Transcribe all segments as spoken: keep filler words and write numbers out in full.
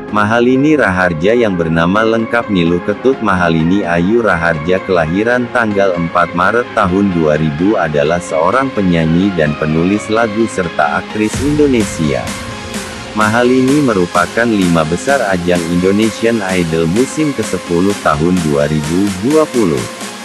Mahalini Raharja yang bernama lengkap Niluh Ketut Mahalini Ayu Raharja kelahiran tanggal empat Maret tahun dua ribu adalah seorang penyanyi dan penulis lagu serta aktris Indonesia. Mahalini merupakan lima besar ajang Indonesian Idol musim kesepuluh tahun dua ribu dua puluh.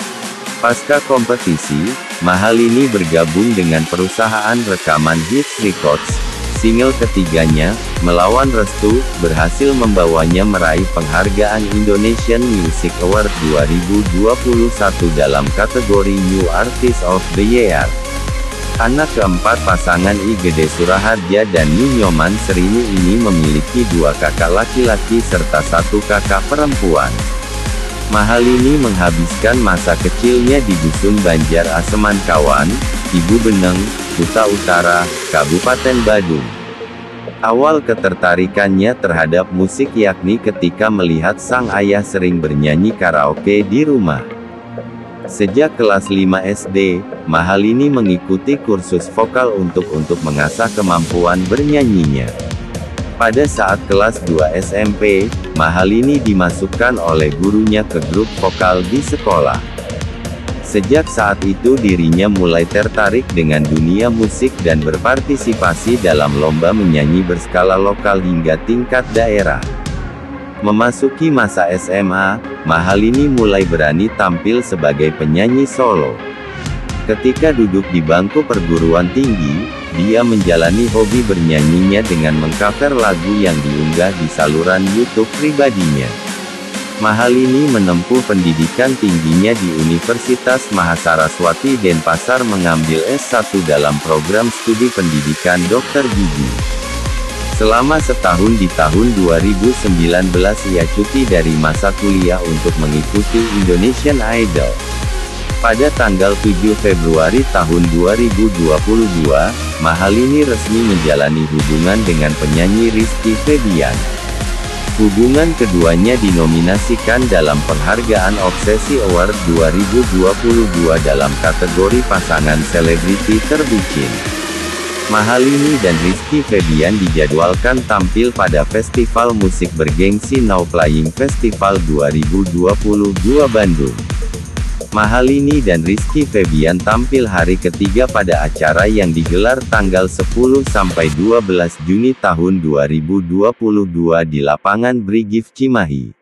Pasca kompetisi, Mahalini bergabung dengan perusahaan rekaman Hits Records. Single ketiganya, Melawan Restu, berhasil membawanya meraih penghargaan Indonesian Music Award dua ribu dua puluh satu dalam kategori New Artist of the Year. Anak keempat pasangan I Gede Suraharja dan Ninyoman Serini ini memiliki dua kakak laki-laki serta satu kakak perempuan. Mahalini menghabiskan masa kecilnya di Dusun Banjar Aseman Kawan, Ibu Beneng, Kuta Utara, Kabupaten Badung. Awal ketertarikannya terhadap musik yakni ketika melihat sang ayah sering bernyanyi karaoke di rumah. Sejak kelas lima S D, Mahalini mengikuti kursus vokal untuk untuk mengasah kemampuan bernyanyinya. Pada saat kelas dua S M P, Mahalini dimasukkan oleh gurunya ke grup vokal di sekolah. Sejak saat itu dirinya mulai tertarik dengan dunia musik dan berpartisipasi dalam lomba menyanyi berskala lokal hingga tingkat daerah. Memasuki masa S M A, Mahalini mulai berani tampil sebagai penyanyi solo. Ketika duduk di bangku perguruan tinggi, dia menjalani hobi bernyanyinya dengan mengcover lagu yang diunggah di saluran YouTube pribadinya. Mahalini menempuh pendidikan tingginya di Universitas Mahasaraswati Denpasar mengambil S satu dalam program studi pendidikan dokter gigi. Selama setahun di tahun dua ribu sembilan belas ia cuti dari masa kuliah untuk mengikuti Indonesian Idol. Pada tanggal tujuh Februari tahun dua ribu dua puluh dua, Mahalini resmi menjalani hubungan dengan penyanyi Rizky Febian. Hubungan keduanya dinominasikan dalam penghargaan Obsesi Award dua ribu dua puluh dua dalam kategori pasangan selebriti terbucin. Mahalini dan Rizky Febian dijadwalkan tampil pada festival musik bergengsi Now Playing Festival dua ribu dua puluh dua Bandung. Mahalini dan Rizky Febian tampil hari ketiga pada acara yang digelar tanggal sepuluh sampai dua belas Juni tahun dua ribu dua puluh dua di lapangan Brigif Cimahi.